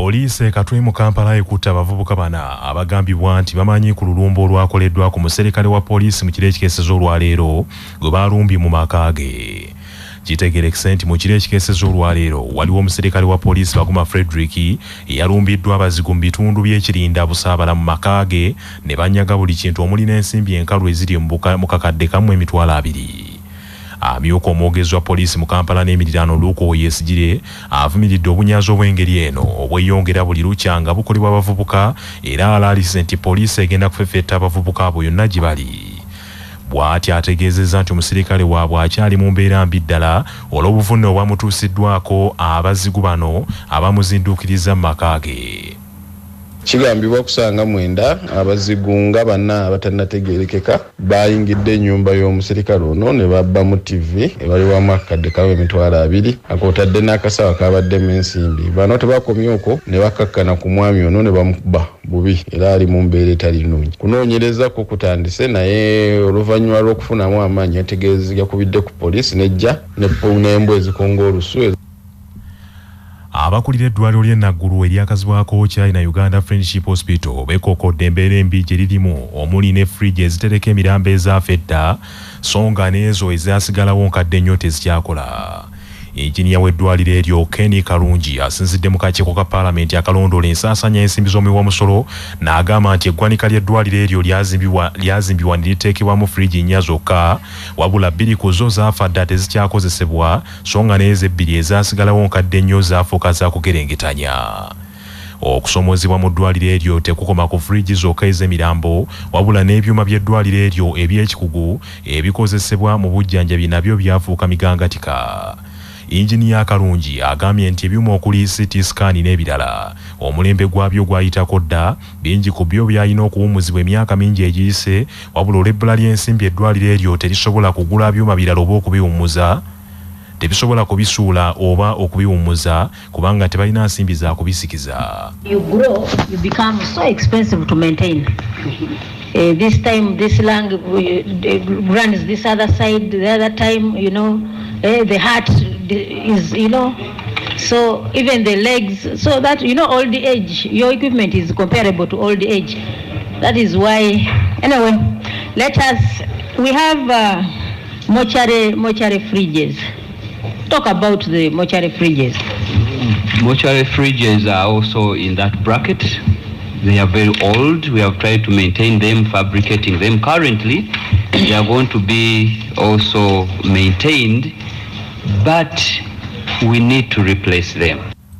Poliisi Katwe mu Kampala ekutte abavubuka bana abagambibwa nti bamanyi ku lulumbo olwakoleddwa ku muserikale wa poliisi mu kiro ekikeeseza olwaleero gwe baalumbye mu maka ge. Kitegerekese nti mu kiro ekikeeseza olwaleero waliwo omuserikale wa poliisi Baguma Frederick eyalumbiddwa abazigu mu bitundu by'ekirinda Busaabala mu maka ge ne banyaga buli kintu omuli n'ensimbi enkalu eziri mu kakadde kamu emitwalo 2. Amyuka omwogezi wa poliisi mu Kampala n'emiriraano Luuko Oyesigire avumiridde obunyazi obw'engeri eno obweyongera buli lukya nga bukolebwa abavubuka era alaalise nti poliisi egenda kufefetta abavubuka abo yonna gye bali. Bw'ati ategeezezza nti omusirikale waabwe akyali mu mbeera mbi ddala olw'obuvune obwamutuusiddwako abazigu bano abamuzinduukiriza mu maka ge. Kigambibwa kusanga mwenda abazigu nga banna abatannategeerekeka bayingidde ennyumba y'omuserikale ono ne babba mu TV ebali wamu akadde kawe emitwalo 2 akootadde n'akasawa kabaddemu ensimbi. Bano tebakomye okwo ne bakakkana ku mwami ono ne bamukuba bubi era ali mu mbeera etali nnungi. Kunoonyereza ko kutandise naye oluvannyuma lw'okufunamu amaanyi yategeeza yakubidde ku poliisi nejja n'embwa ezikonga olusu. Abakulira eddwaliro ly'e Naggulu eryakazibwako China Uganda Friendship Hospital beekokodde embeera embi gye lirimu omuli ne fridge ezitereka emirambo ezaafedda so nga n'ezo ezaasigalawo nkadde nnyo tezikyakola. Enjiniya w'eddwaliro eryo Kenny Kalungi asinzidde mu kakiiko ka Paalamenti akalondoola ensaasanya y'ensimbi z'omuwiwamusolo n'agamba nti eggwanika ly'eddwaliro eryo lyazimbibwa ne liteekebwamu fridge 4 zokka wabula 2 ku zo zaafa dda tezikyakozesebwa so nga n'ezo 2 ezaasigalawo nkadde nnyo zaafuuka za kugerengetanya. Okusomozebwa mu ddwaliro eryo tekukoma ku fridge zokka ez'emirambo wabula n'ebyuma by'eddwaliro eryo eby'ekikugu ebikozesebwa mu bujjanjabi nabyo byafuuka migangatika. Enjiniya Kalungi agambye nti ebyuma okuli CT scan n'ebirala omulembe gwabyo gwayitako dda bingi ku byo byalina okuwumuzibwa emyaka mingi egiyise wabula olw'ebbula ly'ensimbi eddwaliro eryo terisobola kugula byuma birala oba okubiwummuza tebisobola kubisuula oba okubiwummuza kubanga tebalina nsimbi za kubisikiza. You grow, you become so expensive to maintain. This time this lung runs this other side, the other time, the heart is, so even the legs, so that, old age, your equipment is comparable to old age. That is why, anyway, we have mortuary fridges. Talk about the mortuary fridges. Mortuary fridges are also in that bracket. They are very old. We have tried to maintain them, fabricating them. Currently, they are going to be also maintained, but we need to replace them.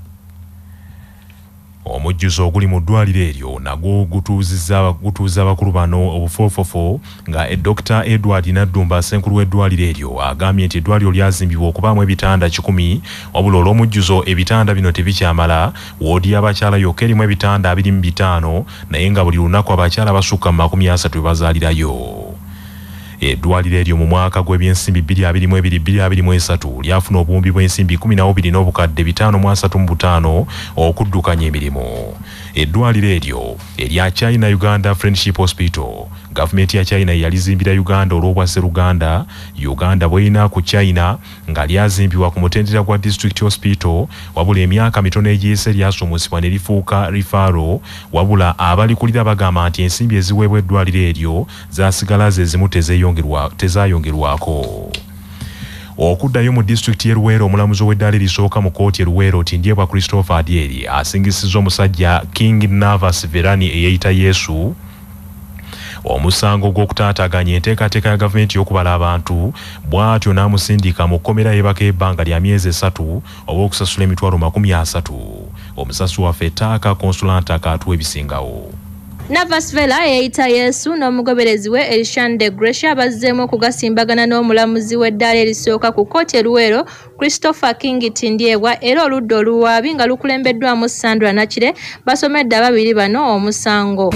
Omujjuzo oguli mu ddwaliro eryo nagwo gutuuza abakulu bano obufoofofo nga Dr. Edward Naddumba Ssenkulu w'eddwaliro eryo agambye nti eddwaliro lyazimbibwa okubaamu ebitanda 10 wabula olw'omujjuzo ebitanda bino tebikyamala woodi y'abakyala yokka erimu ebitanda 25 naye nga buli lunaku abakyala basukka mu 30 bazaalirayo. Eddwaliro eryo mu mwaka gw'ebyensimbi 2022-2023 lyafuna obuwumbi bw'ensimbi 12 n'obukadde 535 okuddukanya emirimu. Eddwaliro eryo erya China Uganda Friendship Hospital gavumenti ya China yalizimbira Uganda olw'obwa Sseruganda Uganda bw'erina ku China nga lyazimbibwa ku mutendera gwa District Hospital wabula emyaka mitono egiyise lyasomusibwa ne lifuuka rifaro wabula abalikulira bagamba nti ensimbi eziweebwa eddwaliro eryo zaasigala ze zimu tezayongerwako. Okuddayo mu district y'e Luweero omulamuzi w'eddaala erisooka mu kkooti e Luweero Tindyebwa Christopher Adyeri asingisizza omusajja King Navas Verani eyeyita Yesu omusango gw'okutaataaganya enteekateeka ya gavumenti y'okubala abantu bw'atyo n'amusindika mu kkomera yeebaka ebbanga lya myezi 3 oba okusasula emitwalo 30. Omusasi waffe Taaka Konsulanta akaatuwa ebisingawo. Navas Vela eyita Yesu n'omugoberezi we Elishan de Gresha bazzeemu okugasimbagana n'omulamuzi w'eddaala erisooka ku kkooti e Luweero Christopher King Tindyebwa era oludda oluwaabi nga lukulembeddwamu Sandra Nakire basomedde ababiri bano omusango.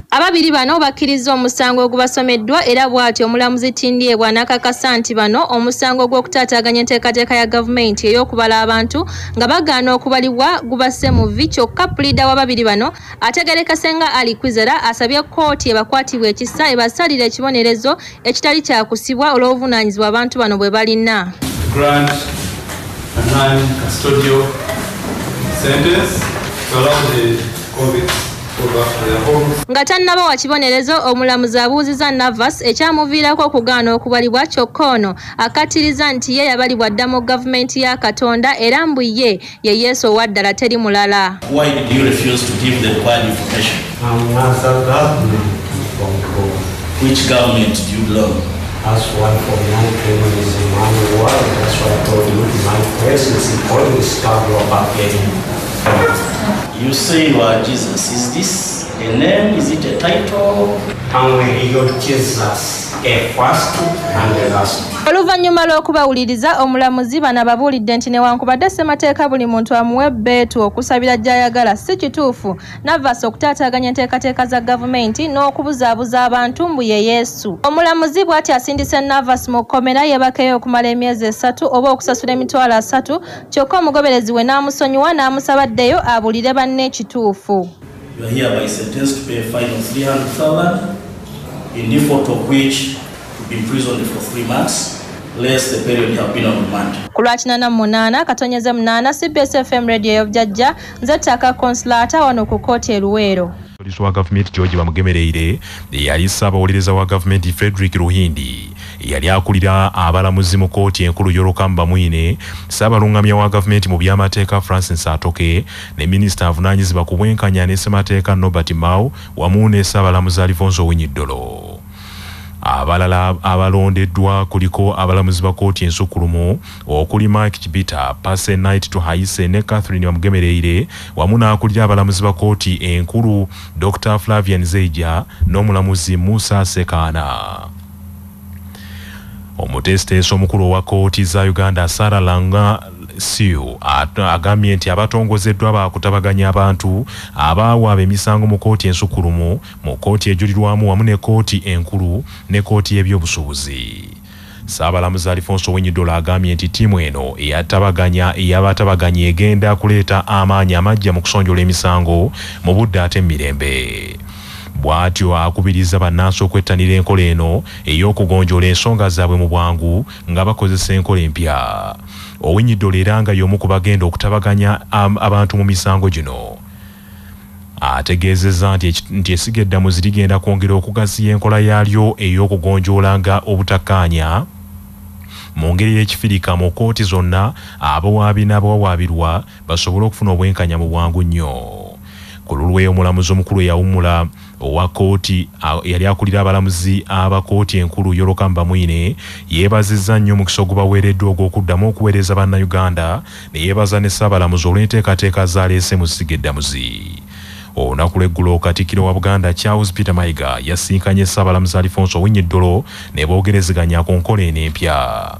Ababiri bano bakkiriza omusango ogubasomeddwa era bw'atyo omulamuzi Tindyebwa n'akakasa nti bano omusango gw'okutaataaganya enteekateeka ya gavumenti ey'okubala abantu nga bagaana okubalibwa gubasse mu vvi kyokka puliida w'ababiri bano ategeerekese nga Ali Kwizera asabye kkooti ebakwatibwa ekisa ebasalira ekibonerezo ekitali kyakusibwa olw'obuvunaanyizibwa abantu bano bwe balina. Grant a non-custodial sentence to allow the convicts nga tannaba wa kibonerezo omulamuzi abuuziza Navas ekyamuviirako okugaana okubalibwa kyokka ono akattiriza nti ye yabalibwa dda mu gavumenti ya Katonda era mbu ye Yesu owaddala teri mulala. Why did you refuse to give the required information? Which government do you belong? As one for non-criminalism around the world, that's why I told you my presence in always struggle about getting. You say you are Jesus. Is this a name? Is it a title? I'm your Jesus, a first and the last. Oluvannyuma lw'okubawuliriza omulamuzi bano ababuulidde nti newankubadde ssemateeka buli muntu amuwe bbeetu okusabira gy'ayagala si kituufu Navas okutaataaganya enteekateeka za gavumenti n'okubuzaabuza abantu mbu ye Yesu. Omulamuzi bw'ati asindise Navas mu kkomera yeebakeyo okumala emyezi 3 oba okusasula emitwalo 3 kyokka omugoberezi we n'amusonyiwa n'amusaba addeyo abuulire banne ekituufu. You are hereby sentenced to pay a fine of 300,000 in default of which to be imprisoned for 3 months. Less the period have been on remand. Ku Lwakinana 8 katonyeze 8 CBS FM radio y'Obujjajja nze Ttaka Consolata wano ku kkooti e Luweero. Poliisi wa gavumenti George Bamugemereire yali ssaabawolereza wa gavumenti Frederick Ruhindi yali akulira abalamuzi mu kkooti enkulu y'Olukamba Mwine, ssaabalungamya wa gavumenti mu by'amateeka Francis Atoke ne minisita avunaanyizibwa ku bwenkanya ne ssemateeka Norbert Mao wamu ne ssaabalamuzi Alfonso Winyiddolo. Abalala abalondeddwa kuliko abalamuzi ba kkooti ensukkulumu okuli Mike Kibita, Pase Knight Tuhayise ne Catherine Bamugemereire wamu n'akulira abalamuzi ba kkooti enkulu Dr. Flavian Zeija n'omulamuzi Musa Sekaana. Omutesiteesi omukulu wa kkooti za Uganda Sarah Langa Siu agambye nti abatongozeddwa bakutabaganya abantu abawaaba emisango mu kkooti ensukkulumu mu kkooti ejulirwamu wamu ne kkooti enkulu ne kkooti y'ebyobusuubuzi. Ssaabalamuzi Alfonso Winyiddolo agambye nti ttiimu eno eyabatabaganya egenda kuleeta amaanyi amagya mu kusonjola emisango mu budde ate mirembe. Bw'atyo akubiriza bannansi okwettanira enkola eno ey'okugonjoola ensonga zaabwe mu bwangu nga bakozesa enkola empya. Owinyiddolo era nga y'omu ku bagenda okutabaganya abantu mu misango gino. Ategeezezza nti essiga eddamuzi ligenda kwongera okugaziya enkola yaalyo ey'okugonjoolanga obutakkaanya mu ngeri y'ekifirika mu kkooti zonna abawaabi n'abawawaabirwa basobole okufuna obwenkanya mu bwangu nnyo. Ku lulwe omulamuzi omukulu eyawummula owa kkooti yali akulira abalamuzi abakkooti enkulu y'Olukamba Mwine yeebazizza nnyo omukisa ogubaweereddwa ogw'okuddamu okuweereza bannayuganda ne yeebaza ne ssaabalamuzi olw'enteekateeka zaleese mu ssiga eddamuzi. Olunaku lw'eggulo Katikkiro wa Buganda Charles Peter Mayiga yasinkanye ssaabalamuzi Alfonso Winyiddolo ne boogerezeganya ku nkola eno empya.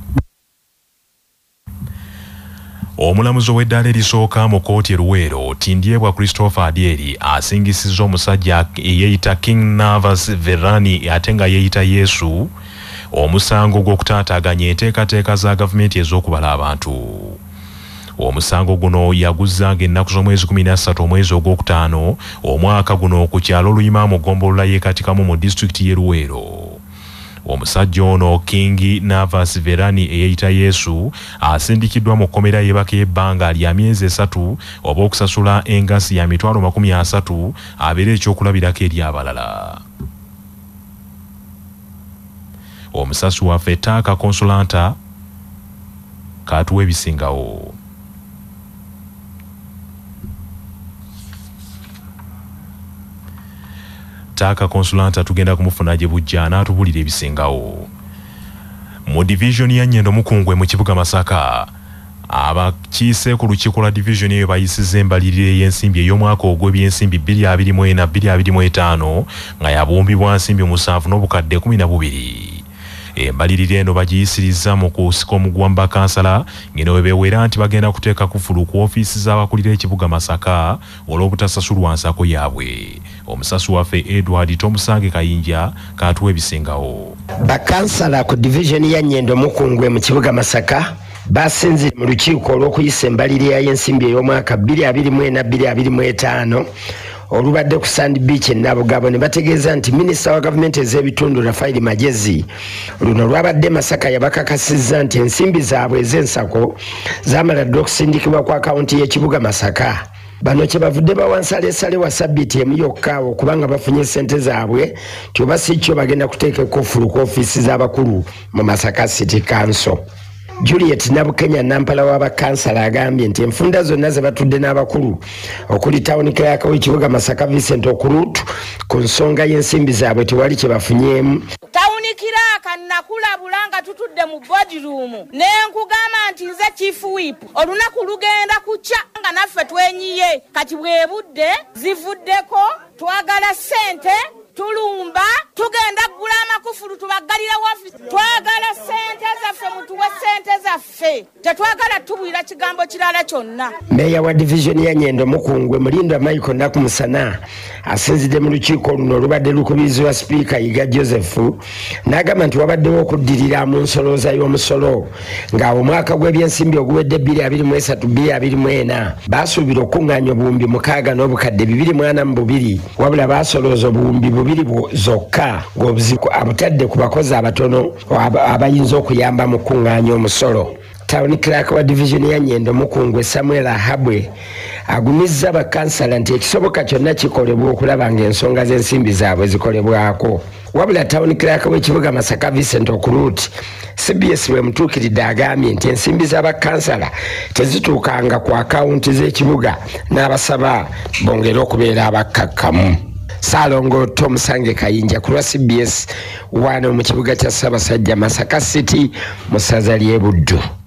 Omulamuzi ow'eddaala erisooka mu kkooti e Luweero Tindyebwa Christopher Adyeri asingisizza omusajja eyeeyita King Navas Verani ate nga yeeyita Yesu omusango gw'okutaataaganya enteekateeka za gavumenti ez'okubala abantu. Omusango guno yaguzzanga ennaku z'omwezi 13 omwezi ogwokutaano omwaka guno ku kyalo Luyima mu ggombolola y'e Katikamu mu disitulikiti y'e Luweero. Omusajja ono King Navas Verani eyeeyita Yesu asindikiddwa mu kkomera y'ebaka y'ebbanga lya myezi 3 oba okusasula engasi ya mitwalo 30 abeera ekyokulabirako eri abalala. Omusasi waffe Ttaka Consolata katuwa ebisingawo. Ttaka Consolata tugenda kumufuna gye bujja n'atubulira ebisingawo. Mu division ya Nnyendo Mukungwe mu kibuga Masaka abakiise ku lukiiko lwa division eyo bayisizza embalirire y'ensimbi ey'omwaka ogw'ebyensimbi 2024-2025 nga yabumbibwa nsimbi 7 n'obukadde 12. Embalirire eno bagiyisirizza mu kusika omugwamba kansala ngeno we beewera nti bagenda kuteeka kufulu ku ofiisi z'abakulira ekibuga Masaka olw'obutasasulwa nsako yaabwe. omusasu waffe Edward Tomusange Kayinja katuwa ebisingawo. Bakansala ku division ya Nyendo Mukungwe mu kibuga Masaka basinzire mu lukiiko olw'okuyisa embalirira y'ensimbi ey'omwaka 2024-2025 olubadde ku Sand Beach e Nabugabo ne bategeeza nti minisita wa gavumenti ez'ebitundu Rafael Magezi luno lwabadde Masaka yabakakasizza nti ensimbi zaabwe ez'ensako zaamala dde okusindikibwa ku akawunti y'ekibuga Masaka. Bano kye bavudde bawansaleesale wa sabbiiti emu yokka okubanga bafunye ssente zaabwe nti oba si kyo bagenda kuteeka ekkufulu ku ofiisi z'abakulu mu Masaka City Council. Juliet Nabukenya Nampala w'abakansala agambye nti enfunda zonna ze batudde n'abakulu okuli Town Clerk w'ekibuga Masaka Vincent Okurutu ku nsonga y'ensimbi zaabwe tewali kye bafunyeemu. Town Clerk nakulabula nga tutudde mu boardroom ne nkugamba nti nze chief whip olunaku lugenda kucha nga naffe twenyiye kati bwebudde zivuddeko twagala sente tulumba tugenda kugula amakufulu tubagalira wafisi twagala sente zaffe mutuwe sente zaffe tetwagala tubwira kigambo kirala kyonna. Meya wa division ya Nyendo Mukungwe Mulindwa Michael Nakumusana asinzidde mu lukiiko luno olubadde lukubirizibwa Speaker Yiga Joseph n'agamba nti wabaddewo okuddirira mu nsolooza y'omusolo nga omwaka gw'ebyensimbi oguwedde 2023-2024 baasuubira okuŋŋaanya obuwumbi 6 n'obukadde 242 wabula baasolooza obuwumbi 2 zokka ng'obuzibu abutadde ku bakozi abatono abayinza okuyamba mu kuŋŋaanya omusolo. Town Clerk wa division ya Nyendo Mukungwe Samuel Ahabwe agumizza bakansala nti ekisoboka kyonna kikolebwa okulaba ng'ensonga z'ensimbi zaabwe zikolebwako. Wabula Town Clerk w'ekibuga Masaka Vincent Okuruti CBS we mutuukiridde agambye nti ensimbi z'abakansala tezituukanga ku akawunti z'ekibuga n'abasaba bongere okubeera abakkakkamu. Salongo Tomusange Kayinja ku lwa CBS wano mu kibuga kya Ssaabasajja Masaka City mu ssaza ly'e Buddu.